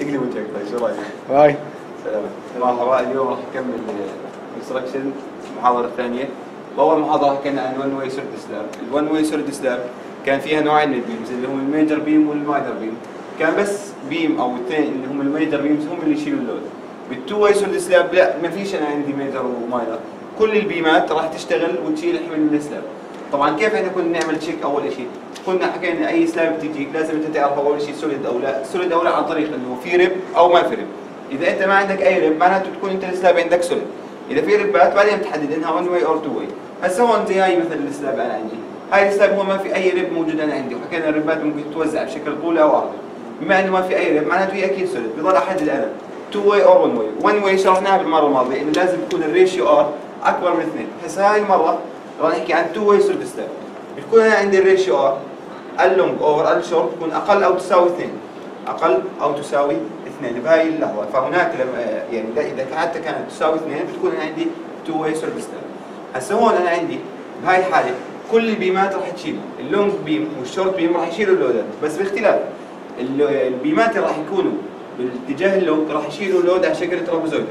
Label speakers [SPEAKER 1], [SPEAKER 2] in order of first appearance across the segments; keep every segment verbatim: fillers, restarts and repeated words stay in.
[SPEAKER 1] تقلب وجهك طيب شو رايك؟
[SPEAKER 2] باي.
[SPEAKER 1] سلام. مرحبا، اليوم راح نكمل كونستراكشن المحاضرة الثانية. وأول محاضرة حكينا عن ون واي سوليد سلاب، الون واي سوليد سلاب كان فيها نوعين من البيمز اللي هم الميجر بيم والماينر بيم، كان بس بيم أو اثنين اللي هم الميجر بيمز هم اللي يشيلوا اللود. بالتو واي سوليد سلاب لا، ما فيش أنا عندي ميجر وماينر، كل البيمات راح تشتغل وتشيل حمل من السلاب. طبعا كيف احنا كنا نعمل تشيك؟ اول شيء كنا حكينا اي سلاب بتجيك لازم انت تعرف اول شيء سوليد او لا، سوليد او لا عن طريق انه في ريب او ما في ريب. اذا انت ما عندك اي ريب معناته تكون انت السلاب عندك سوليد، اذا في ريبات بعدين بتحدد انها ون واي او تو واي. هسه هون زي هاي مثلا السلاب انا عندي، هاي السلاب هو ما في اي ريب موجود انا عندي، وحكينا الريبات ممكن تتوزع بشكل طولي او عرضي. بما انه ما في اي ريب معناته هي اكيد سوليد، بضل احدد انا تو واي او ون واي. ون واي شرحناها بالمره الماضيه انه لازم تكون الريشيو ار اكبر من اثنين. هسه هاي المره راح نحكي عن تو واي سوليد سلاب، بتكون انا عندي الريشيو ار اللونج اوفر الشورت تكون اقل او تساوي اثنين، اقل او تساوي اثنين بهاي اللحظه. فهناك لما يعني اذا حتى كانت تساوي اثنين بتكون انا عندي تو واي سوليد سلاب. هسه هون انا عندي بهاي الحاله كل البيمات راح تشيل، اللونج بيم والشورت بيم راح يشيلوا اللودات، بس باختلاف البيمات اللي راح يكونوا بالاتجاه اللونج راح يشيلوا اللود على شكل ترابيزويدال.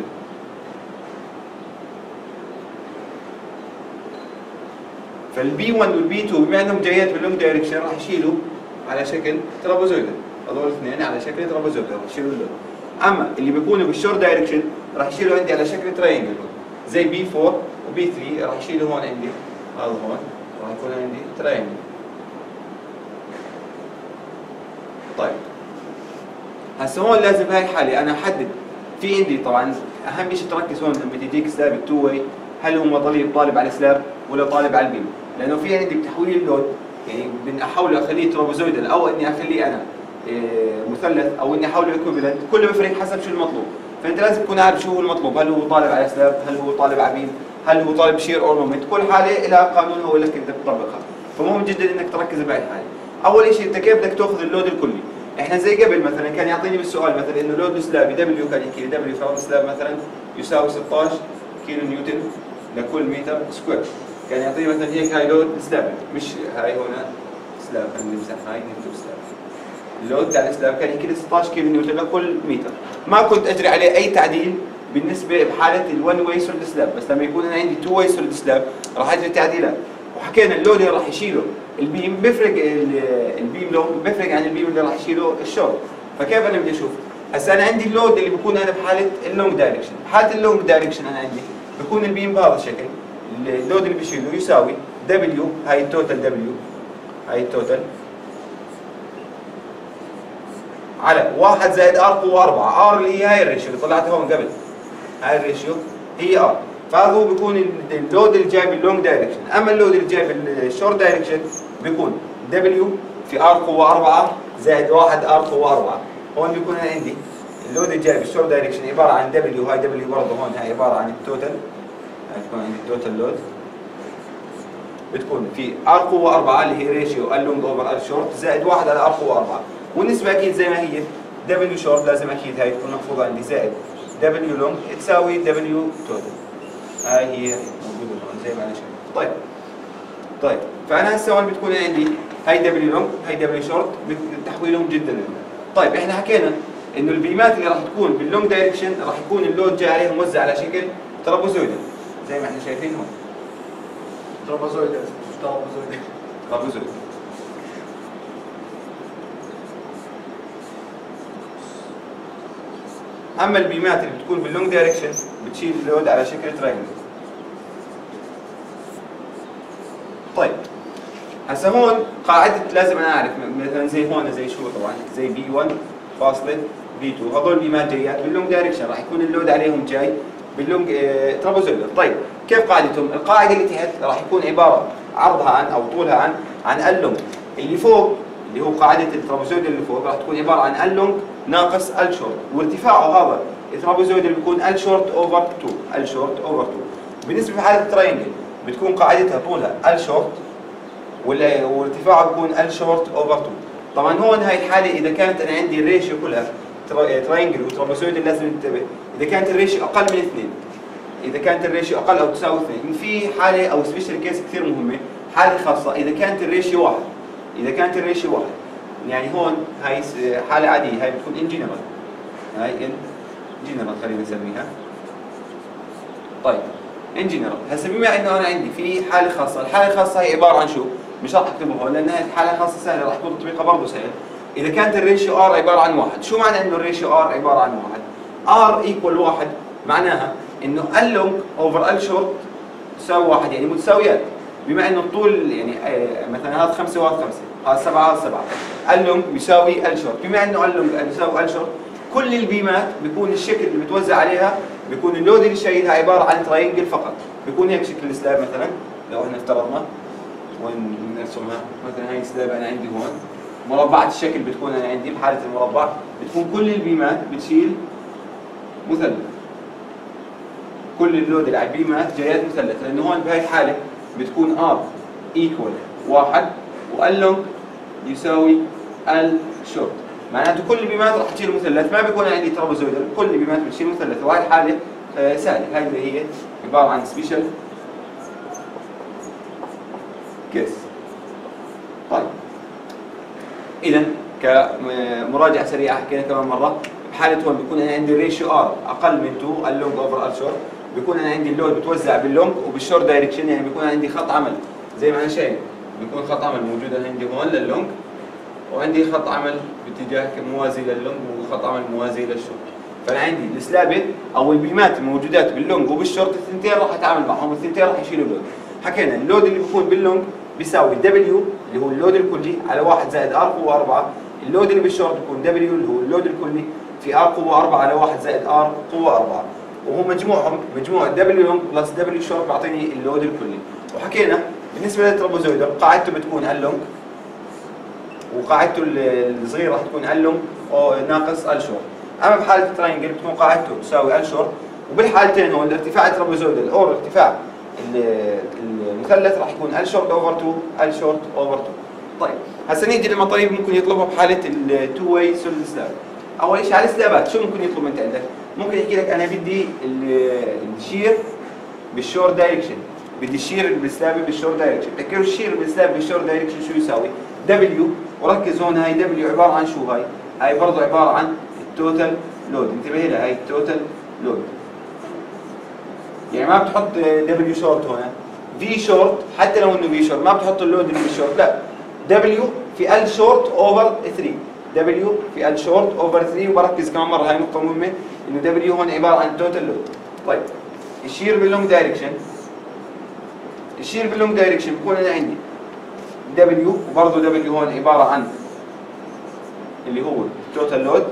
[SPEAKER 1] فالبي واحد والبي اثنين بما انهم جايات باللونج دايركشن راح يشيلوا على شكل ترابيزويدال، هذول الاثنين على شكل ترابيزويدال راح يشيلوا اللود. اما اللي بيكونوا بالشورت دايركشن راح يشيلوا عندي على شكل تراينجل زي بي أربعة وبي ثلاثة، راح يشيلوا هون عندي هذا هون راح يكون عندي تراينجل. طيب هسه هون لازم بهاي الحاله انا احدد في عندي طبعا اهم شيء تركز هون لما تجيك سلاب التو واي، هل هو طالب طالب على السلاب ولا طالب على البيم؟ لانه في عندي بتحويل اللود يعني بدي احوله اخليه ترابيزويدال او اني اخليه انا إيه مثلث او اني احوله ايكوفالنت، كله بيفرق حسب شو المطلوب. فانت لازم تكون عارف شو هو المطلوب، هل هو طالب على سلاب، هل هو طالب على بيم، هل هو طالب شير اورنمنت، كل حاله لها قانون هو لك انت تطبقها. فمهم جدا انك تركز بهاي الحاله. اول شيء انت كيف بدك تاخذ اللود الكلي؟ احنا زي قبل مثلا كان يعطيني بالسؤال مثلا انه لود السلاب دبليو كان يحكي لي دبليو فرض السلاب مثلا يساوي ستة عشر كيلو نيوتن لكل متر سكوير، كان يعطيني مثلا هيك هاي لود سلاب، مش هاي هنا سلاب خلينا نمسح هاي نكتب سلاب. اللود تاع السلاب كان يحكي لي ستة عشر كيلو نيوتن لكل متر، ما كنت اجري عليه اي تعديل بالنسبه بحاله الون واي سوليد سلاب، بس لما يكون انا عندي تو واي سوليد سلاب راح اجري تعديلات. وحكينا اللود اللي راح يشيله البيم بيفرق، البيم لونج بيفرق عن البيم اللي راح يشيله الشورت. فكيف انا بدي اشوف؟ هسه انا عندي اللود اللي بكون انا بحاله اللونج دايركشن، بحاله اللونج دايركشن انا عندي بكون البيم بهذا الشكل، اللود اللي بشيله يساوي دبليو، هاي التوتال دبليو، هاي التوتال على واحد زائد ار قوه أربعة، ار اللي هي هاي الريشيو اللي طلعتها هون قبل، هاي الريشيو هي ار. فهذا هو بيكون اللود اللي جاي باللونج دايركشن. اما اللود اللي جاي بالشورت دايركشن بيكون دبليو في ار قوه أربعة زائد واحد ار قوه أربعة. هون بيكون انا عندي اللود اللي جاي بالشورت دايركشن عباره عن دبليو، هاي دبليو برضه هون هاي عباره عن التوتال، هاي بتكون عندي التوتال لود بتكون في ار قوه أربعة اللي هي ريشيو اللونج اوفر ال شورت زائد واحد على ار قوه أربعة، والنسبه اكيد زي ما هي دبليو شورت لازم اكيد هاي تكون محفوظه عندي زائد دبليو لونج تساوي دبليو توتال. هاي هي موجوده هون زي ما انا شايف. طيب طيب فانا هسه هون بتكون عندي هاي دبليو لونج هاي دبليو شورت تحويلهم جدا مهم. طيب احنا حكينا انه البيمات اللي راح تكون باللونج دايركشن راح يكون اللود جاي عليها موزع على شكل ترابيزويدال زي ما احنا شايفين هون.
[SPEAKER 2] ترابيزويدال ترابيزويدال
[SPEAKER 1] ترابيزويدال. اما البيمات اللي بتكون باللونج دايركشن بتشيل اللود على شكل تراينجل. طيب هسه هون قاعده لازم انا اعرف مثلا زي هون زي شو طبعا زي بي واحد فاصلة بي اثنين، هذول بيمات جايات باللونج دايركشن راح يكون اللود عليهم جاي باللونج اه ترابيزويدال. طيب كيف قاعدتهم؟ القاعده اللي تحت راح يكون عباره عرضها عن او طولها عن عن اللونج، اللي فوق اللي هو قاعده الترابيزويدال اللي فوق راح تكون عباره عن اللونج ناقص ال شورت، وارتفاعه هذا الترابيزويدال بيكون ال شورت اوفر اثنين، ال شورت اوفر اثنين. بالنسبه لحاله التراينجل بتكون قاعدتها طولها ال شورت وارتفاعه بيكون ال شورت اوفر اثنين. طبعا هون هاي الحاله اذا كانت انا عندي الريشيو كلها تراينجل وترابيزويدال لازم ننتبه، اذا كانت الريشيو اقل من اثنين، اذا كانت الريشيو اقل او تساوي اثنين، في حاله او سبيشال كيس كثير مهمه، حاله خاصه اذا كانت الريشيو واحد، اذا كانت الريشيو واحد يعني هون هاي حاله عاديه، هاي بتكون ان جنرال هاي ال جنرال خلينا نسميها. طيب ان جنرال هسه بما انه انا عندي في حاله خاصه، الحاله الخاصه هي عباره عن شو؟ مش راح اكتبه هون لان هاي الحاله خاصه سهله، راح تكون تطبيقها برضه سهل. اذا كانت الريشيو ار عباره عن واحد، شو معنى انه الريشيو ار عباره عن واحد؟ ار ايكوال واحد معناها انه ال لونج اوفر ال شورت تساوي واحد، يعني متساويات. بما انه الطول يعني آه مثلا هذا خمسه وهذا خمسه، هذا سبعه وهذا سبعه، ال لونج بيساوي ال شورت، بما انه ال لونج بيساوي ال شورت، كل البيمات بيكون الشكل اللي متوزع عليها بيكون اللود اللي شايلها عباره عن تراينجل فقط، بيكون هيك شكل السلاب مثلا. لو احنا افترضنا وين نرسمها مثلا، هاي السلاب انا عندي هون مربعة الشكل بتكون انا عندي بحاله المربع بتكون كل البيمات بتشيل مثلث، كل اللود اللي على البيمات جايات مثلث، لانه هون بهاي الحاله بتكون ار ايكوال واحد وال لونج يساوي ال شورت، معناته كل البيمات راح تشيل مثلث، ما بيكون عندي ترابيزويدال، كل البيمات بتشيل مثلث، وهي الحاله آه سهله، هاي اللي هي عباره عن سبيشال كيس. طيب اذا كمراجعه سريعه حكينا كمان مره، بحاله هون بيكون انا عندي ريشيو ار اقل من اثنين اللونج اوفر ال شورت، بيكون انا عندي اللود بتوزع باللونج وبالشورت دايركشن، يعني بيكون عندي خط عمل زي ما انا شايف، بيكون خط عمل موجود انا عندي هون لللونج، وعندي خط عمل باتجاه موازي لللونج وخط عمل موازي للشورت. فانا عندي السلابه او البيمات الموجودات باللونج وبالشورت الثنتين راح اتعامل معهم، الثنتين راح يشيلوا اللود. حكينا اللود اللي بيكون باللونج بيساوي دبليو اللي هو اللود الكلي على واحد زائد ار قوه اربعه، اللود اللي بالشورت بيكون دبليو اللي هو اللود الكلي في ار قوه اربعه على واحد زائد ار قوه اربعه، وهو مجموعهم مجموع دبليو لونج بلس دبليو شورت بيعطيني اللود الكلي. وحكينا بالنسبه للترابوزويدال قاعدته بتكون ال لونج وقاعدته الصغيره راح تكون ال لونج ناقص ال شورت. اما بحاله التراينجل بتكون قاعدته تساوي ال شورت، وبالحالتين هون ارتفاع الترابوزويدال او ارتفاع المثلث راح يكون ال شورت اوفر اثنين ال شورت اوفر اثنين. طيب هسه نيجي للمطالب ممكن يطلبها بحاله التو واي سوليد سلاب. اول شيء على السلابات شو ممكن يطلب انت عندك؟ ممكن يحكي لك انا بدي الشير بالشورت دايركشن، بدي الشير بالسلابه بالشورت دايركشن. تذكروا الشير بالسلابه بالشورت دايركشن شو يساوي؟ دبليو، وركز هون هاي دبليو عباره عن شو؟ هاي هاي برضه عباره عن التوتال لود، انتبه لها، هاي التوتال لود. يعني ما بتحط دبليو شورت هون، في شورت، حتى لو انه في شورت ما بتحط اللود اللي بالشورت، لا دبليو في ال شورت اوفر ثلاثة، دبليو في ال شورت اوفر ثلاثة. وبركز كمان مره هاي نقطه مهمه انه دبليو هون عباره عن توتال لود. طيب الشير باللونج دايركشن، الشير باللونج دايركشن بكون انا عندي دبليو، وبرضه دبليو هون عباره عن اللي هو توتال لود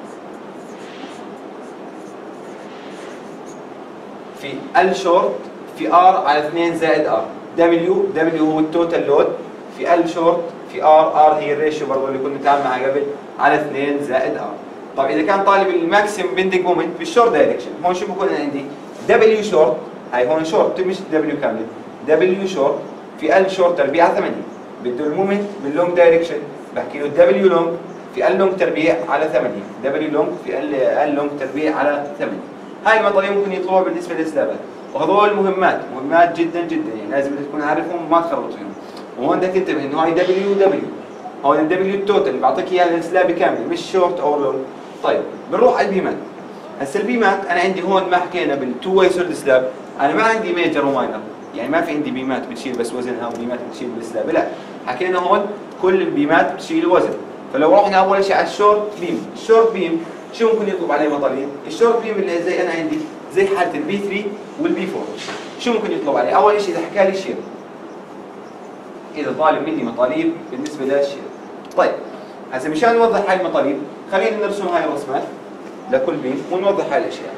[SPEAKER 1] في ال شورت في ار على اثنين زائد ار. دبليو دبليو هو التوتال لود في ال شورت في ار، ار هي الريشيو برضه اللي كنا نتعامل معها قبل، على اثنين زائد ار. طيب اذا كان طالب الماكسيمم بندنج مومنت بالشورت دايركشن، هون شو بكون عندي؟ دبليو شورت، هاي هون شورت مش دبليو كامله، دبليو شورت في ال شورت تربيع على ثمانية. بده المومنت باللونج دايركشن بحكي له دبليو لونج في ال لونج تربيع على ثمانية، دبليو لونج في ال لونج تربيع على ثمانية. هاي المطالب ممكن يطلبوها بالنسبه للسلابات، وهذول مهمات مهمات جدا جدا، يعني لازم تكون عارفهم وما تخربط فيهم. وهون بدك تنتبه انه هاي دبليو دبليو، هون الدبليو التوتال اللي بعطيك اياها للسلابه كامله مش شورت او لونج. طيب بنروح على البيمات. هسه البيمات انا عندي هون ما حكينا بالتو واي سوليد سلاب، انا ما عندي ميجر وماينر، يعني ما في عندي بيمات بتشيل بس وزنها وبيمات بتشيل بالسلاب، لا حكينا هون كل البيمات بتشيل وزن. فلو رحنا اول شيء على الشورت بيم، الشورت بيم شو ممكن يطلب عليه مطالب؟ الشورت بيم اللي زي انا عندي زي حاله البي ثلاثة والبي أربعة، شو ممكن يطلب عليه؟ اول شيء اذا حكى لي شير، اذا طالب مني مطالب بالنسبه للشير. طيب هسه مشان نوضح هاي المطالب خلينا نرسم هاي الرسمات لكل بيم ونوضح هاي الاشياء.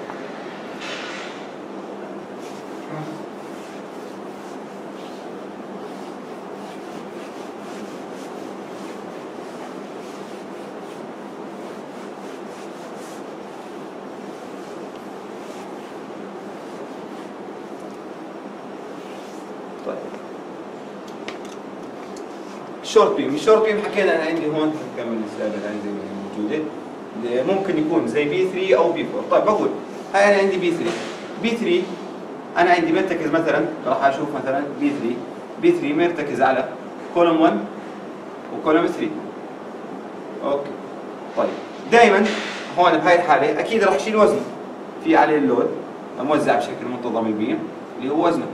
[SPEAKER 1] الشورت بيم، الشورت بيم حكينا انا عندي هون نكمل السلابه اللي عندي موجوده، ممكن يكون زي بي ثلاثة او بي أربعة. طيب بقول هاي انا عندي بي ثلاثة، بي ثلاثة انا عندي مرتكز مثلا، راح اشوف مثلا بي ثلاثة، بي ثلاثة مرتكز على كولوم واحد وكولوم ثلاثة. اوكي طيب دائما هون بهاي الحاله اكيد راح يشيل وزنه، في عليه اللود موزع بشكل منتظم البيم اللي هو وزنه.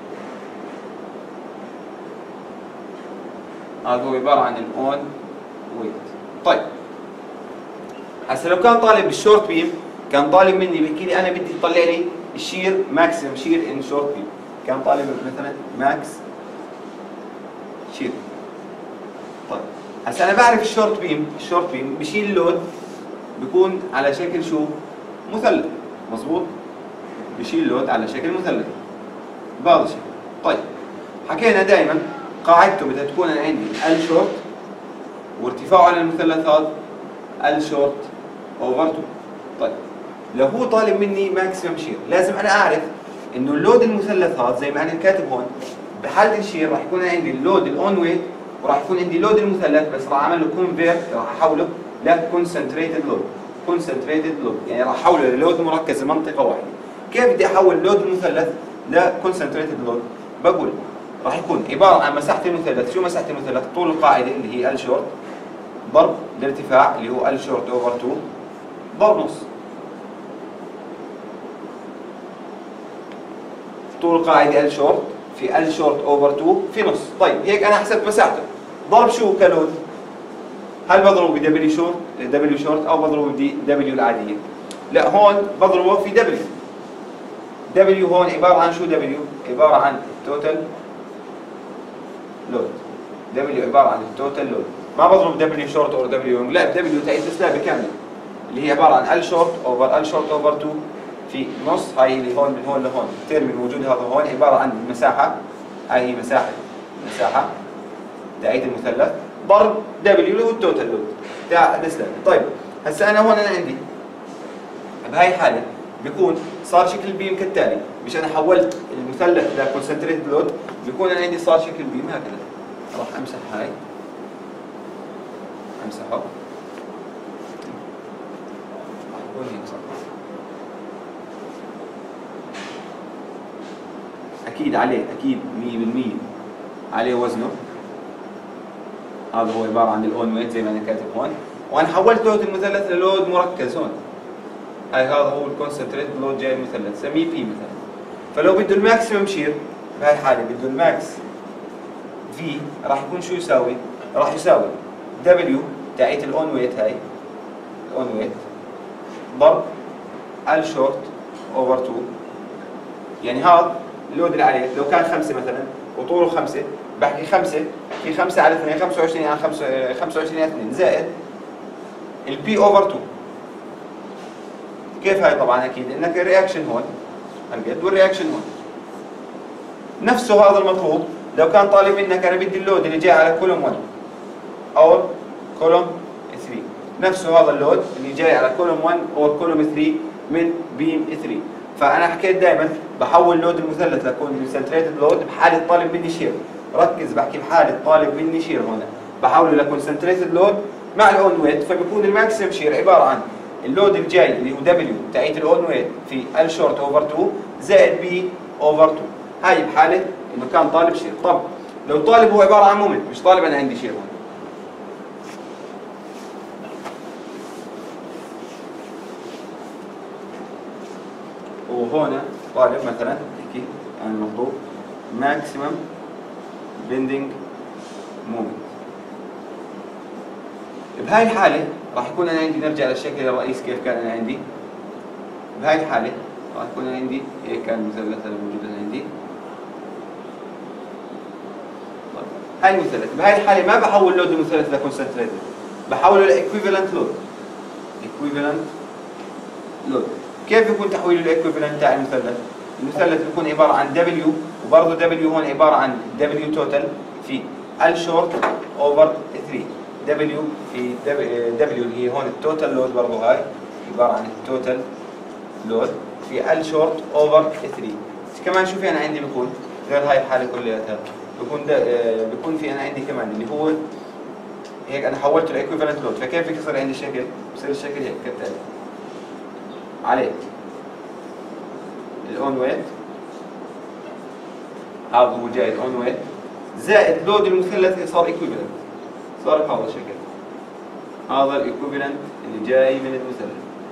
[SPEAKER 1] هذا هو عباره عن الاون ويت. طيب هسه لو كان طالب بالشورت بيم، كان طالب مني بيحكي لي انا بدي تطلع لي الشير ماكسيمم شير ان شورت بيم، كان طالب مثلا ماكس شير. طيب هسه انا بعرف الشورت بيم، الشورت بيم بشيل اللود بيكون على شكل شو؟ مثلث، مظبوط؟ بشيل اللود على شكل مثلث بهذا الشكل. طيب حكينا دائما قاعدته بدها تكون انا عندي ال شورت وارتفاعه على المثلث هذا ال شورت اوفر اثنين. طيب لو هو طالب مني ماكسيمم شير، لازم انا اعرف انه اللود المثلث هذا زي ما انا كاتب هون بحالة الشير راح يكون عندي اللود الاون ويت وراح يكون عندي لود المثلث، بس راح اعمل له كونفيرت، راح احوله لكونسنتريتد لود. كونسنتريتد لود يعني راح احوله للود مركز منطقه واحده. كيف بدي احول لود المثلث لكونسنتريتد لود؟ بقول راح يكون عباره عن مساحه المثلث. شو مساحه المثلث؟ طول القاعده اللي هي ال شورت ضرب الارتفاع اللي هو ال شورت اوفر اثنين ضرب نص. طول القاعده ال شورت في ال شورت اوفر اثنين في نص. طيب هيك انا حسبت مساحته. ضرب شو كلود؟ هل بضربه ب دبليو شورت دبليو شورت او بضربه ب دبليو العاديه؟ لا، هون بضربه في دبليو. دبليو هون عباره عن شو؟ دبليو عباره عن توتال لود. دبليو عباره عن التوتال لود. ما بضرب دبليو شورت او دبليو لونج، لا، دبليو تاعت السلابه كامله اللي هي عباره عن ال شورت اوفر ال شورت اوفر اثنين في نص. هاي اللي هون من هون لهون الترم الموجود هذا هون عباره عن المساحه، هاي هي مساحه المساحه تاعت المثلث ضرب دبليو اللي هو التوتال لود تاع السلابه. طيب هسه انا هون انا عندي بهاي الحاله بيكون صار شكل البيم كالتالي. مش انا حولت المثلث لكونسنتريتد لود، بيكون انا عندي صار شكل البيم هكذا. راح امسح هاي، امسحه، راح يكون هيك صار. اكيد عليه، اكيد مية بالمية عليه وزنه. هذا هو عباره عن الاون ويت زي ما انا كاتب هون، وانا حولت لود المثلث للود مركز هون. هاي هذا هو الكونسنتريت لود جاي المثلث، سميه بي مثلا. فلو بده الماكسيمم شير بهاي الحاله بده الماكس في راح يكون شو يساوي؟ راح يساوي دبليو تاعت الاون ويت، هاي الاون ويت ضرب ال شورت اوفر اثنين. يعني هذا اللود اللي عليه لو كان خمسه مثلا وطوله خمسه، بحكي خمسه في خمسه على اثنين، خمسة وعشرين على خمسة وعشرين على اثنين زائد البي اوفر اثنين. كيف هاي؟ طبعا اكيد انك الرياكشن هون هالقد والرياكشن هون نفسه. هذا المطلوب لو كان طالب منك انا بدي اللود اللي جاي على كولوم واحد او كولوم ثلاثة، نفسه هذا اللود اللي جاي على كولوم واحد او كولوم ثلاثة من بيم ثلاثة. فانا حكيت دائما بحول لود المثلث لكونسنتريتد لود بحاله طالب مني شير. ركز، بحكي بحاله طالب مني شير هون بحوله لكونسنتريتد لود مع الاون ويت. فبيكون الماكسيم شير عباره عن اللود الجاي اللي هو دبليو تاعت الاون ويت في ال شورت اوفر اثنين زائد بي اوفر اثنين. هاي بحاله انه كان طالب شير. طب لو طالب هو عباره عن مومنت، مش طالب انا عندي شير هون. وهون طالب مثلا هيك يعني المطلوب ماكسيمم بندنج مومنت. بهاي الحاله راح يكون انا عندي، نرجع للشكل الرئيسي كيف كان انا عندي. بهاي الحاله راح يكون انا عندي هيك كان المثلث الموجود انا عندي. طيب هاي المثلث، بهاي الحاله ما بحول لود المثلث لكونسنتريتد، بحوله لايكويفالنت لود. ايكويفالنت لود كيف بيكون تحويله الايكويفالنت تاع المثلث؟ المثلث بيكون عباره عن دبليو، وبرضه دبليو هون عباره عن دبليو توتال في ال شورت اوفر ثلاثة. دبليو في دبليو اللي هي هون التوتال لود، برضه هاي عباره عن التوتال لود في ال شورت اوفر ثلاثة. كمان شو في انا عندي بيكون غير هاي الحاله كلياتها؟ بيكون بيكون في انا عندي كمان اللي هو هيك انا حولته لايكويفالنت لود. فكيف يصير عندي شكل؟ بصير الشكل هيك كالتالي. عليه الاون ويت، هذا هو جاي الاون ويت زائد لود المثلث صار ايكويفالنت، صار بهذا الشكل. هذا الايكويفالنت اللي جاي من المثلث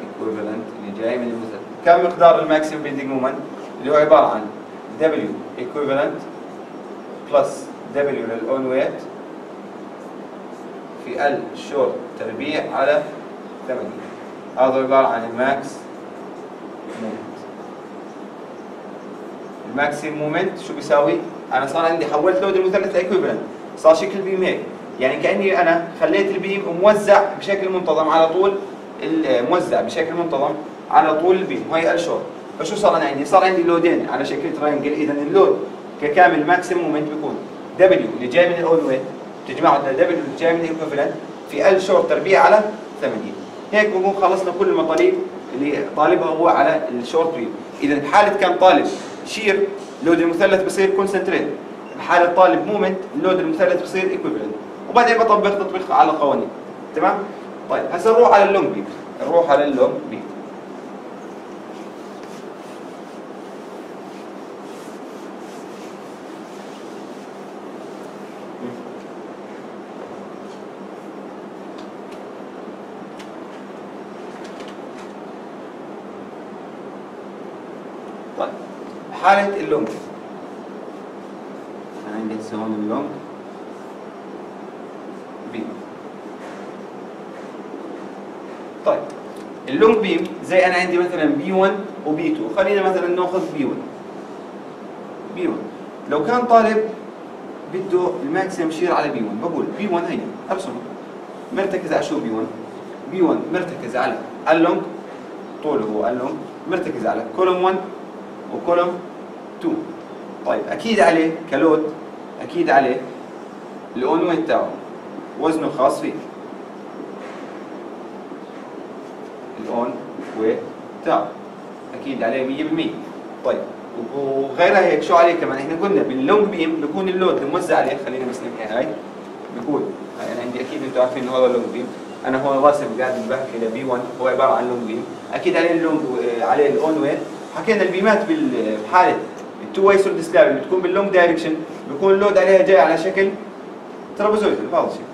[SPEAKER 1] ايكويفالنت اللي جاي من المثلث. كم مقدار الماكسيمم بيندنج مومنت اللي هو عباره عن دبليو ايكويفالنت بلس دبليو للاون ويت في ال شورت تربيع على ثمانية. هذا عباره عن الماكس مومنت. الماكسيمم مومنت شو بيساوي؟ انا صار عندي حولت لود المثلث لايكويفالنت، صار شكل بيم هيك، يعني كاني انا خليت البيم موزع بشكل منتظم على طول موزع بشكل منتظم على طول البيم، وهي ال شورت. فشو صار انا عندي؟ صار عندي لودين على شكل تراينجل. اذا اللود ككامل ماكسيمم مومنت بيكون دبليو اللي جاي من الاون ويت تجمعه دبليو اللي جاي من الايكويفالنت في ال شورت تربيع على ثمانية. هيك بنكون خلصنا كل المطالب اللي طالبها هو على الشورت بيم. اذا بحاله كان طالب شير لود المثلث بصير كونسنتريت، بحاله طالب مومنت لود المثلث بصير ايكويفالنت، وبعدين بطبق تطبيق على القوانين. تمام؟ طيب هسه نروح على اللونج بيم، نروح على اللونج بيم. طيب حالة اللونج، أنا عندي هسه هون اللونج بيم. طيب اللونج بيم زي أنا عندي مثلا بي واحد وبي اثنين، خلينا مثلا ناخذ بي واحد. بي واحد لو كان طالب بده الماكسيم شير على بي واحد، بقول بي واحد هي ارسمه مرتكز على شو بي واحد؟ بي واحد مرتكز على اللونج، طوله هو اللونج مرتكز على كولوم واحد وكولوم اثنين. طيب اكيد عليه كلود، اكيد عليه الاون ويت تاعه وزنه الخاص فيه، الاون ويت تاعه اكيد عليه مية بالمية. طيب وغيرها هيك شو عليه كمان؟ احنا قلنا باللونج بيم بيكون اللود الموزع عليه، خلينا بس نمحي هاي، بيكون هاي انا عندي اكيد انتم عارفين انه هذا اللونج بيم، انا هون راسم قاعد بحكي لبي واحد هو عباره عن لونج بيم، اكيد عليه اللونج عليه الاون ويت. حكينا البيمات بحاله التو واي سوليد سلاب اللي بتكون باللونج دايركشن بيكون اللود عليها جاي على شكل ترابيزويدال بهذا الشيء.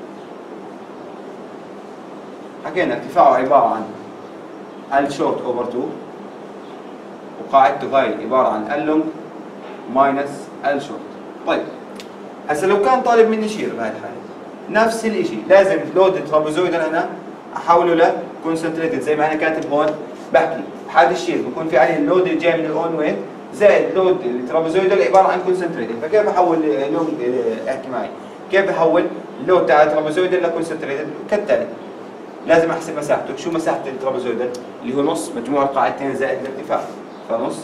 [SPEAKER 1] حكينا ارتفاعه عباره عن ال شورت اوفر اثنين، وقاعدته هاي عباره عن ال لونج ماينس ال شورت. طيب هسه لو كان طالب مني شير بهاي الحاله نفس الشيء، لازم لود الترابيزويدال انا احوله ل كونسنتريتد زي ما انا كاتب هون بحكي. بحال الشير بكون في عليه اللود اللي جاي من الاون ويت زائد لود الترابيزويدال عباره عن كونسنتريتد. فكيف بحول لود؟ احكي معي كيف بحول اللود تاع الترابيزويدال لكونسنتريتد؟ كالتالي لازم احسب مساحته. شو مساحه الترابيزويدال؟ اللي هو نص مجموع القاعدتين زائد الارتفاع، فنص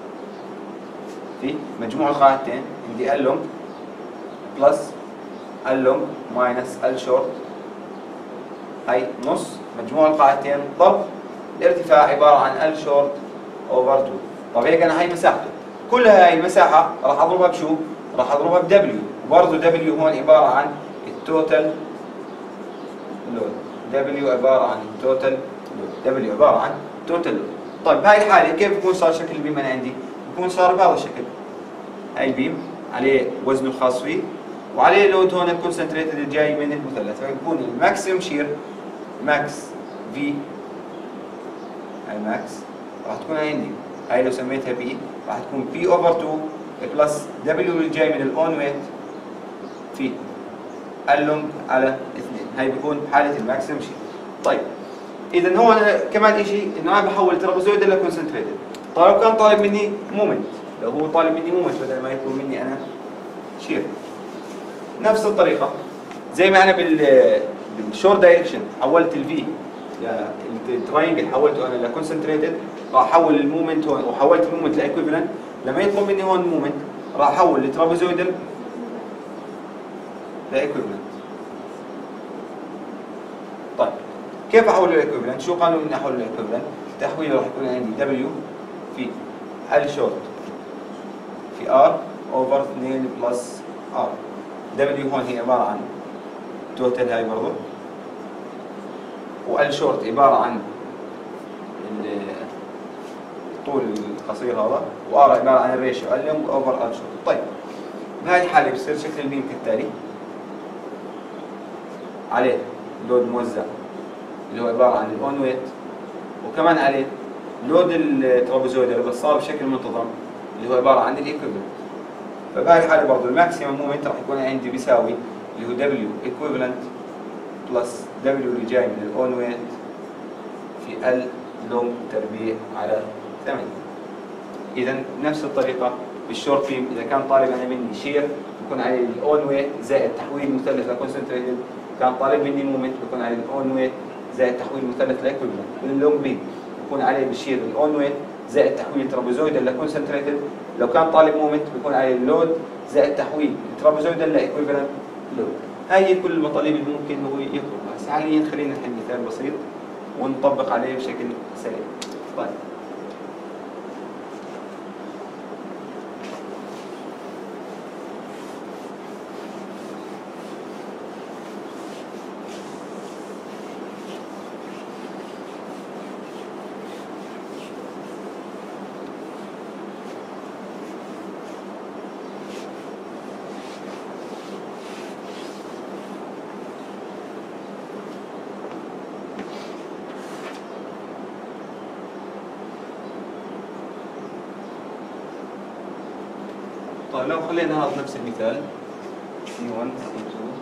[SPEAKER 1] في مجموع القاعدتين عندي ال لونج بلس ال لونج ماينس ال شورت، هاي نص مجموع القاعدتين ضرب الارتفاع عباره عن ال شورت اوفر اثنين. طب هيك انا هاي مساحته، كل هاي المساحه راح اضربها بشو؟ راح اضربها بدبليو، وبرضه دبليو هون عباره عن التوتال لود، دبليو عباره عن التوتال لود، دبليو عباره عن توتال لود. طيب بهاي الحاله كيف بكون صار شكل البيم انا عندي؟ بكون صار بهذا الشكل، هاي البيم عليه وزنه الخاص فيه وعليه لود هون الكونسنتريتد الجاي من المثلث، فبكون الماكسيمم شير ماكس في، هاي ماكس راح تكون عندي هاي لو سميتها بي راح تكون بي اوفر اثنين بلس دبليو اللي جاي من الاون ويت في اللونج على اثنين، هاي بيكون بحاله الماكسيمم شير. طيب اذا هون كمان شيء انه انا بحول ترابيزويدال لكونسنتريتد. طيب لو كان طالب مني مومنت، لو هو طالب مني مومنت بدل ما يطلب مني انا شير، نفس الطريقه زي ما انا بال بالشور دايركشن حولت الفي التراينجل حولته انا لكونسنتريتد، راح احول المومنت هون وحولت المومنت لايكويفالنت. لما يطلب مني هون مومنت راح احول الترابيزويدال لايكويفالنت. طيب كيف احول لايكويفالنت؟ شو قانون اني احول لايكويفالنت؟ تحويله راح يكون عندي دبليو في ال شورت في ار اوفر اثنين بلس ار. دبليو هون هي عباره عن توتال هاي برضه، وال شورت عباره عن الطول القصير هذا، وار عباره عن الريشيو ال لونج اوفر ال شورت. طيب بهذه الحاله بصير شكل البيم كالتالي، عليه لود موزع اللي هو عباره عن الاون ويت وكمان عليه لود الترابيزويدال بس صار بشكل منتظم اللي هو عباره عن الايكويفالنت. فبهاي الحاله برضه الماكسيمم مومنت راح يكون عندي بيساوي اللي هو دبليو ايكويفالنت بلس دبليو اللي جاي من الاون ويت في ال لونج تربيع على ثمانية. اذا نفس الطريقه بالشورت بيم اذا كان طالب انا مني شير بكون عليه الاون ويت زائد تحويل مثلث لكونسنتريتد، كان طالب مني مومنت بكون عليه الاون ويت زائد تحويل مثلث لايكويفالنت. باللونج بيم بكون عليه بالشير الاون ويت زائد تحويل ترابيزويدال لكونسنتريتد. لو كان طالب مومنت بيكون عليه اللود زائد تحويل ترابيزويدال لايكويفالنت لود. هاي هي كل المطالب اللي ممكن هو يطلبها. هسه حاليا خلينا نحل مثال بسيط ونطبق عليه بشكل سريع. طيب طيب لو خلينا هذا نفس المثال سي واحد سي اثنين،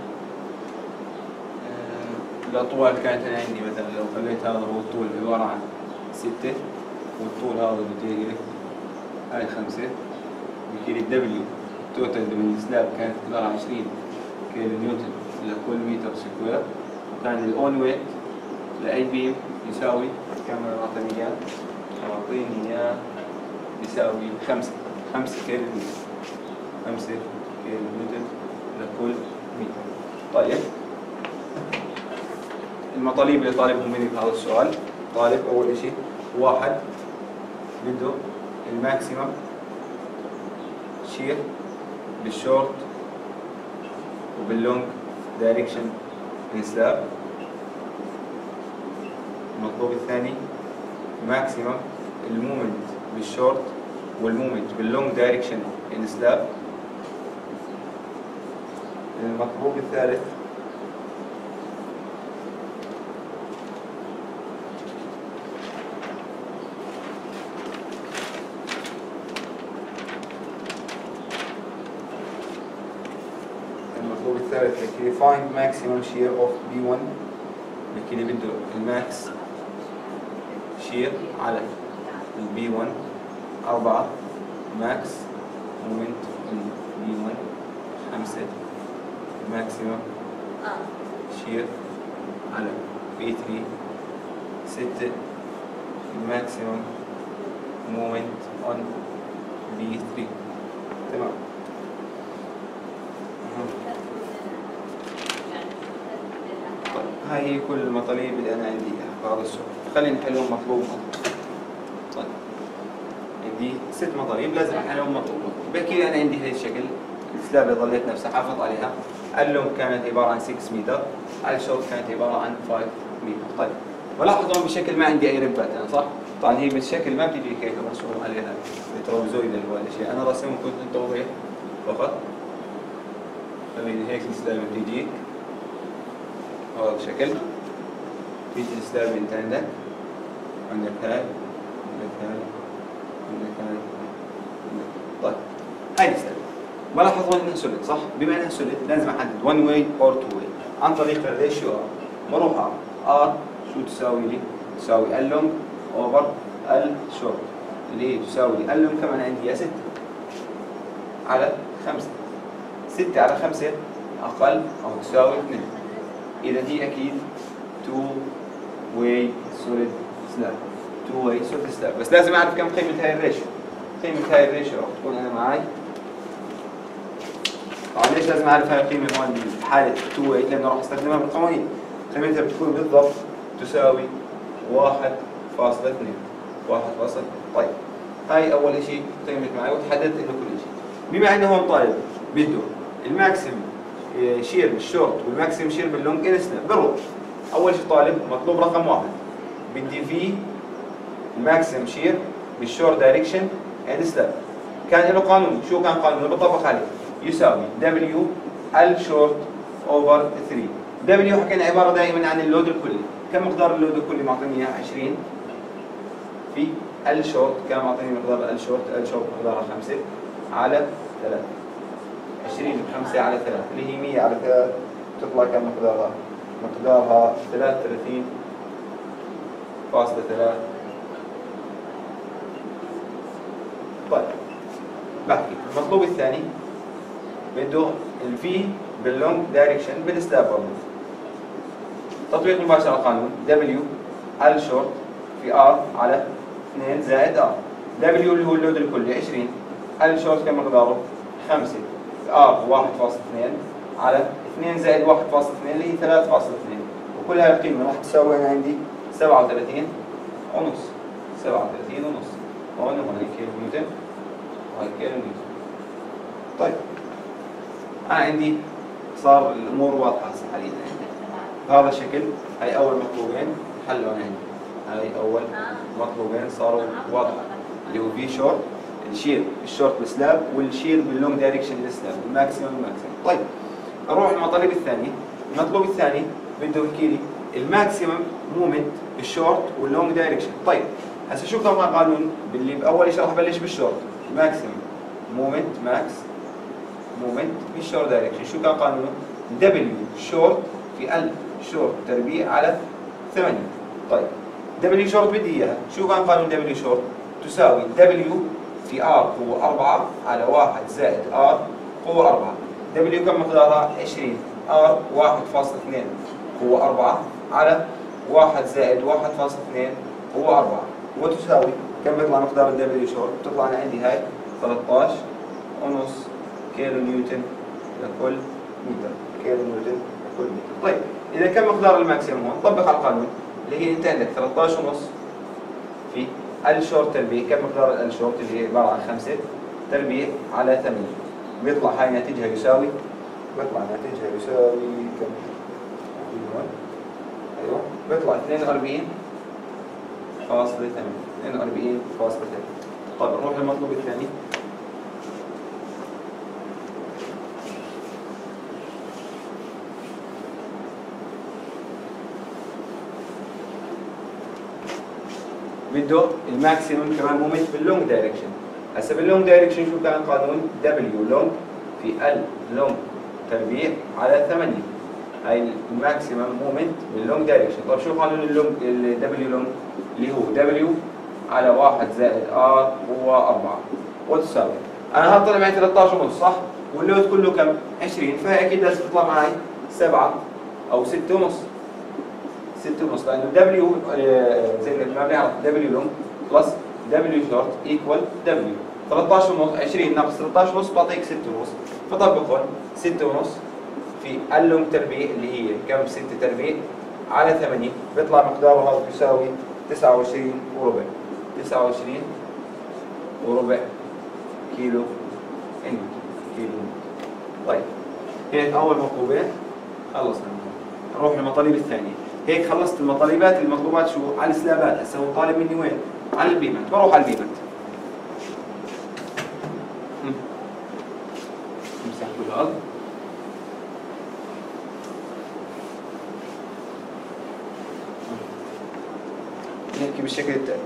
[SPEAKER 1] آه الأطوال كانت أنا عندي مثلا لو خليت هذا هو الطول عبارة عن ستة والطول هذا اللي جاي هاي خمسة، بكيل الدبليو التوتال من السلاب كانت عبارة عن عشرين كيلو نيوتن لكل متر سكوير، وكان الأون ويت لأي بيم يساوي كم أعطيني إياه؟ أعطيني إياه يساوي خمسة خمسة كيلو نيوتن خمسة كيلو نيوتن لكل متر. طيب المطالب اللي طالبهم مني بهذا السؤال، طالب أول شيء واحد بده الماكسيمم شير بالشورت وباللونج دايركشن من سلاب. المطلوب الثاني ماكسيمم المومنت بالشورت والمومنت باللونج دايركشن من سلاب. المطلوب الثالث المطلوب الثالث لكي find maximum shear of بي واحد، لكي بده الماكس شير على البي واحد أربعة ماكس مومنت بي واحد خمسة ماكسيمم شير على بي ثلاثة ستة ماكسيمم مومنت اون بي ثلاثة. تمام. طيب هاي هي كل المطالب اللي انا عندي اياها بهذا السؤال، خلينا نحلهم مطلوب مطلوب. طيب عندي ست مطالب لازم احلهم مطلوب مطلوب. بحكي انا عندي هاي الشكل السلاب اللي ظليت نفسها حافظ عليها، اللونج كانت عباره عن ستة متر، الشورت كانت عباره عن خمسة متر. طيب ولاحظوا بشكل ما عندي اي ربات انا صح؟ طبعا هي بالشكل ما بتجي هيك مرسوم عليها الترابيزويدال ولا شيء، انا راسمهم كنت توضيح فقط. خليني هيك السلاب بتجيك هذا الشكل، تيجي السلاب انت عندك عندك هاي عندك هاي عندك هاي عندك. طيب هاي السلاب ولاحظوا انها سوليد صح؟ بما انها سوليد لازم احدد one way or two way عن طريق الريشيو ار. بروح ار ار شو تساوي لي؟ تساوي ال لونج اوفر ال شورت اللي هي تساوي ال لونج كمان عندي ستة على خمسة. ستة على خمسة اقل او تساوي اثنين، اذا دي اكيد two way solid slab two way solid slab. بس لازم اعرف كم قيمة هاي الريشيو. قيمة هاي الريشيو راح تكون انا معي. طبعا ليش لازم اعرف هاي القيمة هون بحالة two way؟ لانه راح استخدمها بالقوانين. قيمتها بتكون بالضبط تساوي واحد فاصلة اثنين واحد فاصلة. طيب هاي اول شيء قيمة معي وتحددت له كل شيء. بما انه هون طالب بده الماكسيم شير بالشورت والماكسيم شير باللونج انسنا بروح اول شيء طالب مطلوب رقم واحد بدي فيه الماكسيم شير بالشورت دايركشن اند سلاب. كان له قانون، شو كان قانونه؟ بطبق عليه يساوي دبليو ال شورت اوفر ثلاثة. دبليو حكينا عباره دائما عن اللود الكلي. كم مقدار اللود الكلي معطيني اياه؟ عشرين في ال شورت كان معطيني مقدار ال شورت، ال شورت مقدارها خمسة على ثلاثة، عشرين بخمسة على ثلاثة اللي هي مية على ثلاثة، تطلع كم مقدارها؟ مقدارها ثلاثة وثلاثين فاصلة ثلاثة. طيب بحكي المطلوب الثاني بده الفي باللونج دايركشن بالسلاب برضه. تطبيق مباشر على القانون دبليو ال شورت في ار على اثنين زائد ار. دبليو اللي هو اللود الكلي عشرين، ال شورت كم مقداره؟ خمسة، ار واحد فاصلة اثنين على اثنين زائد واحد فاصلة اثنين اللي هي ثلاثة فاصلة اثنين، وكل هاي القيمة راح تساوي أنا عندي سبعة وثلاثين ونص، سبعة وثلاثين ونص. هون وهون كيلو نيوتن وهي كيلو نيوتن. طيب أنا عندي صار الأمور واضحة هسه حاليا. بهذا الشكل هاي أول مطلوبين حلوا عندي، هاي أول مطلوبين صاروا واضحة اللي هو في شورت، الشير الشورت بالسلاب والشير باللونج دايركشن بالسلاب، الماكسيمم والماكسيمم. طيب أروح المطلب الثاني، المطلوب الثاني بده يحكي لي الماكسيمم مومنت بالشورت واللونج دايركشن. طيب هسه شو كمان قانون باللي بأول شيء راح بلش بالشورت، ماكسيمم مومنت ماكس مومنت بالشورت دايركشن. شو كان قانونه؟ دبليو شورت في ال شورت تربيع على ثمانية. طيب دبليو شورت بدي اياها، شو كان قانون دبليو شورت؟ تساوي دبليو في ار قوة أربعة على واحد زائد ار قوة أربعة. دبليو كم مقدارها؟ عشرين، ار واحد فاصلة اثنين قوة أربعة على واحد زائد واحد فاصلة اثنين قوة أربعة، وتساوي كم بيطلع مقدار الدبليو شورت؟ بتطلع أنا عندي هاي ثلاثة عشر ونص كيلو نيوتن لكل متر، كيلو نيوتن لكل متر. طيب إذا كم مقدار الماكسيموم هون؟ طبق على القانون اللي هي أنت عندك ثلاثة عشر ونص في ال شورت تربيع، كم مقدار ال شورت اللي هي عبارة عن خمسة تربيع على ثمانية، بيطلع هاي ناتجها يساوي، بيطلع ناتجها يساوي كم؟ ايوه بيطلع اثنين وأربعين فاصلة ثمانية، اثنين وأربعين فاصلة ثمانية. طيب نروح للمطلوب الثاني. بده الماكسيمم كمان مومنت باللونج دايركشن. هسه باللونج دايركشن شو كان قانون؟ دبليو لونج في ال لونج تربيع على ثمانية، هاي الماكسيمم مومنت باللونج دايركشن. طيب شو قانون اللونج الدبليو لونج؟ اللي هو دبليو على واحد زائد ار قوة أربعة، وتساوي أنا هاد طلع معي ثلاثة عشر ونص صح؟ واللود كله كم؟ عشرين، فهي أكيد لازم تطلع معي سبعة أو ستة ونص، ستة ونص، لأنه دبليو زي ما بنعرف دبليو لونج بلس دبليو شورت ايكوال دبليو. ثلاثة عشر ونص عشرين ناقص ثلاثة عشر ونص بعطيك ستة ونص، فطبقهم ستة ونص في اللونج تربيع اللي هي كم؟ ستة تربيع على ثمانية، بيطلع مقداره هذا يساوي تسعة وعشرين وربع، تسعة وعشرين وربع كيلو نيوتن، كيلو نيوتن. طيب هيك أول مطلوبين خلصنا، نروح للمطالب الثانية. هيك خلصت المطالبات، المطلوبات شو؟ على السلابات. هسه هو طالب مني وين؟ على البيمات، بروح على البيمات. امسح كل الأرض. نحكي بالشكل التالي.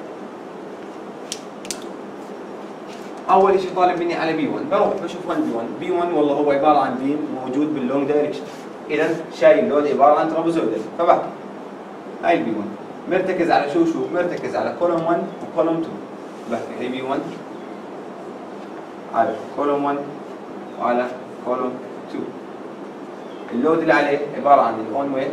[SPEAKER 1] أول شيء طالب مني على بي واحد، بروح بشوف وين بي واحد، بي واحد والله هو عبارة عن بيم موجود باللونج دايركشن، إذا شايل لود عبارة عن ترابيزويدال، فبحكي هاي البي واحد مرتكز على شو شو؟ مرتكز على كولوم واحد وكولوم اثنين، بحكي هي بي واحد على كولوم واحد وعلى كولوم اثنين. اللود اللي عليه عبارة عن الأون ويت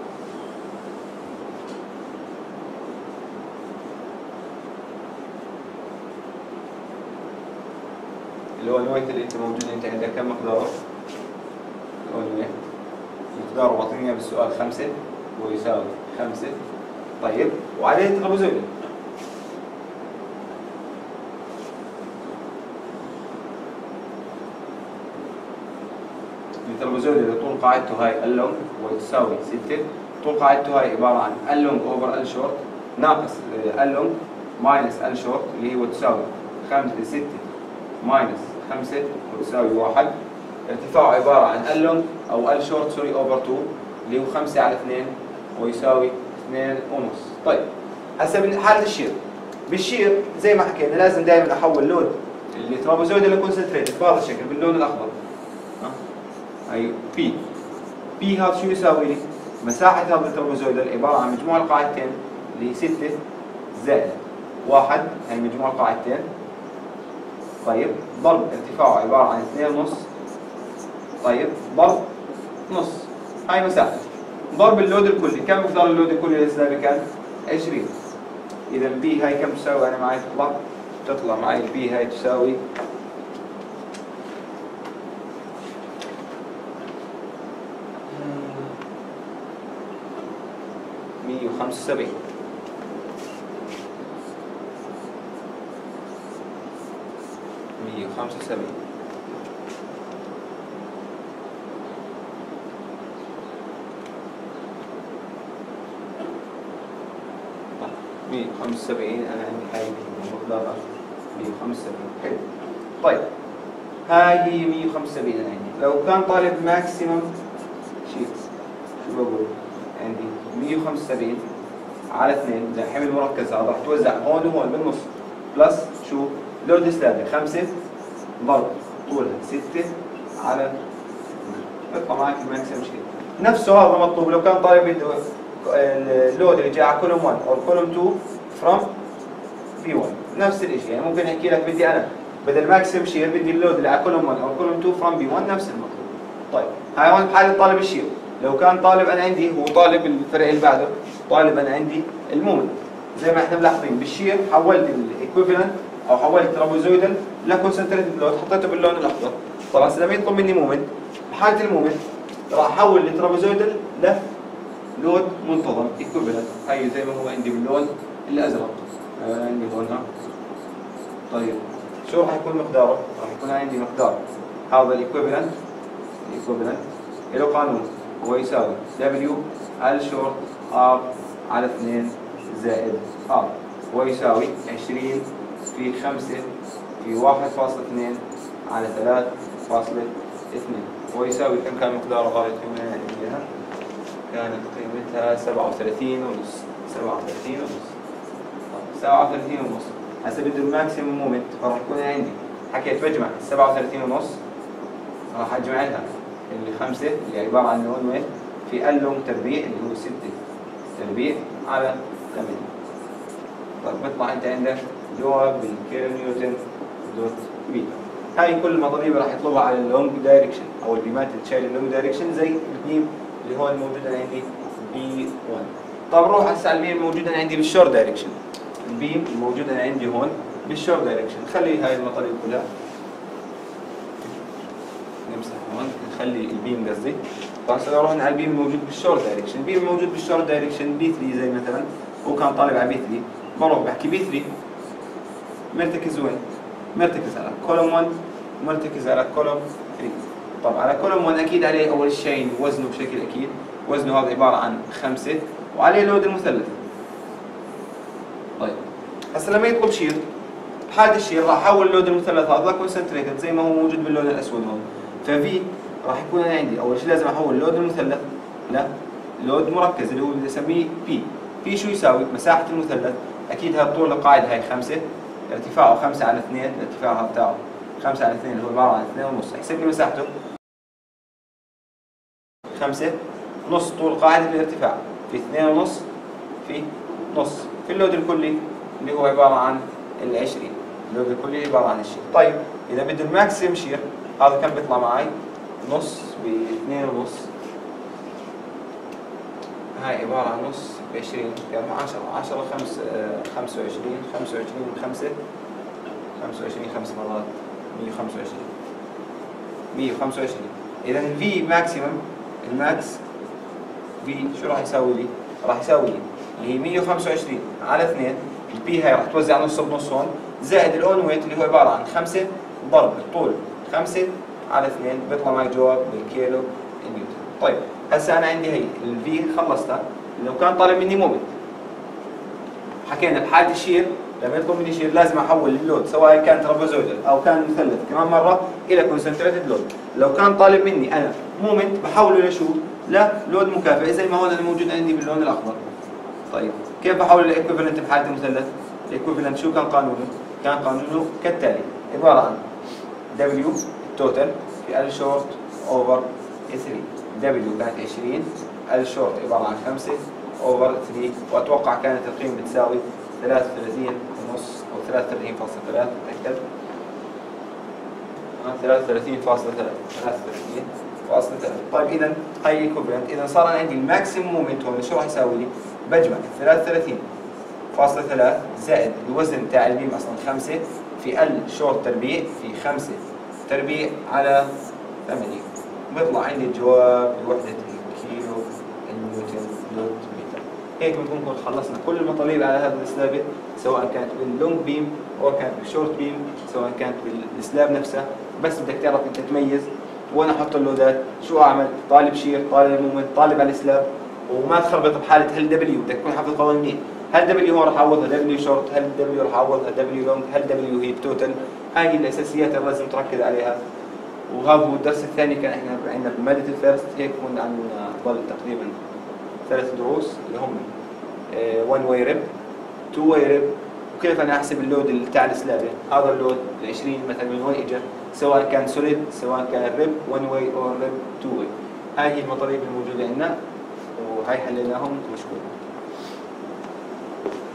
[SPEAKER 1] اللي هو الويت اللي انت موجود انت عندك كم مقداره؟ الأون ويت مقداره معطيني بالسؤال خمسة ويساوي خمسة. طيب وعليه الترابيزويدال، الترابيزويدال طول قاعدته هاي اللونج وتساوي ستة، طول قاعدته هاي عبارة عن اللونج اوفر ال شورت ناقص اللونج ماينس ال شورت اللي هو تساوي خمسة ستة ماينس خمسة وتساوي واحد. ارتفاعه عبارة عن اللونج او ال شورت سوري اوفر اثنين اللي هو خمسة على اثنين ويساوي اثنين ونص. طيب هسه بحالة الشير بالشير زي ما حكينا لازم دائما احول لود اللي ترابيزويدال لكونسنتريتد بهذا الشكل باللون الاخضر. اي بي بي هذا شو يساوي لي؟ مساحة هذا الترابيزويدال عبارة عن مجموع القاعدتين اللي هي ستة زائد واحد هي مجموع القاعدتين. طيب ضرب ارتفاعه عبارة عن اثنين ونص. طيب ضرب نص هاي مساحة. ضرب اللود الكلي، كم مقدار اللود الكلي للسلابي كان؟ عشرين. إذا بي هاي كم تساوي؟ أنا معي تطلع تطلع معي البي هاي تساوي مية وخمسة وسبعين. مية وخمسة وسبعين. مية وخمسة وسبعين أنا عندي هاي مقدارها مية وخمسة وسبعين. حلو. طيب هاي هي مية وخمسة وسبعين أنا عندي. لو كان طالب ماكسيمم شيء شو بقول؟ عندي مية وخمسة وسبعين على اثنين زي حمل مركز هذا راح توزع هون وهون بالنص بلس شو؟ لود سلابي خمسة ضرب طولها ستة على بيطلع معك الماكسيمم شيء. نفسه هذا مطلوب لو كان طالب بده اللود اللي جاي على كولوم واحد او كولوم اثنين فروم بي واحد نفس الشيء. يعني ممكن احكي لك بدي انا بدل ماكسيمم شير بدي اللود اللي على كولوم واحد او كولوم اثنين فروم بي واحد نفس المطلوب. طيب هاي هون بحاله طالب الشير. لو كان طالب انا عندي هو طالب الفرق اللي بعده طالب انا عندي المومنت زي ما احنا ملاحظين بالشير حولت الايكويفالنت او حولت ترابيزويدال لكونسنتريتد لود حطيته باللون الاخضر. طبعا لما يطلب مني مومنت بحاله المومنت راح احول الترابيزويدال ل لود منتظم ايكويفالنت هي زي ما هو عندي باللون الازرق. آه عندي هون ها. طيب شو راح يكون مقداره؟ راح يكون عندي مقدار هذا الايكويفالنت الايكويفالنت له قانون هو يساوي W ال شورت R على اثنين زائد R ويساوي عشرين في خمسة في واحد فاصلة اثنين على ثلاثة فاصلة اثنين ويساوي كم كان مقداره غاية إياها؟ كانت قيمتها سبعة وثلاثين ونص. سبعة وثلاثين ونص. سبعة وثلاثين ونص. هسه بده الماكسيموم مومنت فراح يكون عندي حكيت بجمع سبعة وثلاثين ونص راح اجمع لها اللي خمسة اللي عبارة عن لون وين في ال لون تربيع اللي هو ستة تربيع على ثمانية. طيب بيطلع انت عندك جواب بالكيلو نيوتن دوت متر. هاي كل المطالب راح يطلبها على اللونج دايركشن او البيمات اللي تشيل اللونج دايركشن زي البيم اللي هون موجود عندي بي واحد. طيب روح هسه على البيم الموجود عندي بالشورت دايركشن. البيم الموجود عندي هون بالشورت دايركشن. خلي هاي المطالب كلها نمسح هون نخلي البيم قصدي. طبعا لو رحنا على البيم الموجود بالشورت دايركشن، البيم الموجود بالشورت دايركشن بي ثلاثة زي مثلا هو كان طالب على بي ثلاثة بروح بحكي بي ثلاثة مرتكز وين؟ مرتكز على كولوم واحد مرتكز على كولوم ثلاثة. طبعا على كولوم واحد اكيد عليه اول شيء وزنه بشكل اكيد، وزنه هذا عباره عن خمسة وعليه لود المثلث. طيب هسه لما يطلب شير بحاله الشير راح احول لود المثلث هذا كونسنتريتد زي ما هو موجود باللون الاسود هون. ففي راح يكون انا عندي اول شيء لازم احول لود المثلث لا لود مركز اللي هو بدي اسميه بي. بي شو يساوي؟ مساحه المثلث اكيد هذا طول القاعده هاي خمسة ارتفاعه خمسة على اثنين الارتفاع بتاعه خمسة على اثنين اللي هو عباره عن اثنين ونص. احسب لي مساحته خمسة نص طول قاعده الارتفاع في اثنين ونص في نص في اللود الكلي اللي هو عباره عن ال عشرين. اللود الكلي عباره عن الشير. طيب اذا بده الماكسيم شير هذا كم بيطلع معي؟ نص ب اثنين ونص هاي عباره عن نص ب عشرين كم؟ عشرة عشرة خمسة خمسة وعشرين خمسة وعشرين خمسة خمسة وعشرين خمس مرات مية وخمسة وعشرين مية وخمسة وعشرين. اذا في ماكسيمم الماكس في شو راح يساوي لي؟ راح يساوي لي اللي هي مية وخمسة وعشرين على اثنين البي هاي راح توزع نص بنص هون زائد الاون ويت اللي هو عباره عن خمسة ضرب الطول خمسة على اثنين بيطلع معي جواب بالكيلو نيوتن. طيب هسه انا عندي هي الفي خلصتها. لو كان طالب مني مومنت حكينا بحاله الشير لما يطلب مني شير لازم احول اللود سواء كان ترابيزويدال او كان مثلث كمان مره الى كونسنتريتد لود. لو كان طالب مني انا مومنت بحوله لشو؟ للود مكافئ زي ما هون انا موجود عندي باللون الاخضر. طيب كيف بحول الايكويفالنت بحاله المثلث؟ الايكوفالنت شو كان قانونه؟ كان قانونه كالتالي، عباره عن دبليو توتال في ال شورت اوفر ثلاثة. دبليو كانت عشرين، ال شورت عباره عن خمسة اوفر ثلاثة، واتوقع كانت القيمه بتساوي ثلاثة وثلاثين ونص او ثلاثة وثلاثين فاصلة ثلاثة. اتاكد ثلاثة وثلاثين فاصلة ثلاثة ثلاثة وثلاثين فاصلة ثلاثة. طيب اذا هاي ايكوفالنت، اذا صار انا عندي الماكسيموم مومنت هون شو راح يساوي لي؟ بجمع ثلاثة وثلاثين فاصلة ثلاثة زائد الوزن تاع البيم اصلا خمسة في ال شورت تربيع في خمسة تربيع على ثمانية، بيطلع عندي الجواب بوحدة الكيلو نيوتن نوت متر. هيك بنكون خلصنا كل المطالب على هذا السلاب، سواء كانت باللونج بيم او كانت بالشورت بيم، سواء كانت بالسلاب نفسها. بس بدك تعرف انت تميز وين احط اللودات، شو اعمل، طالب شير، طالب مومنت، طالب على السلاب، وما تخربط بحاله هل دبليو. بدك تكون حافظ قوانين، هل دبليو هون راح اعوضها دبليو شورت، هل دبليو راح اعوضها دبليو لونج، هل دبليو هي التوتال. هاي الاساسيات اللي لازم تركز عليها. وهذا هو الدرس الثاني، كان احنا عندنا بمادة الفيرست هيك كنا عم ضل تقريبا ثلاث دروس اللي هم واحد واي ريب، اثنين واي ريب، وكيف انا احسب اللود تاع السلابه. هذا اللود ال عشرين مثلا من وين اجى، سواء كان سوليد سواء كان ريب واحد واي او ريب اثنين واي. هاي هي المطالب الموجوده عندنا وهي حليناهم. مشكور.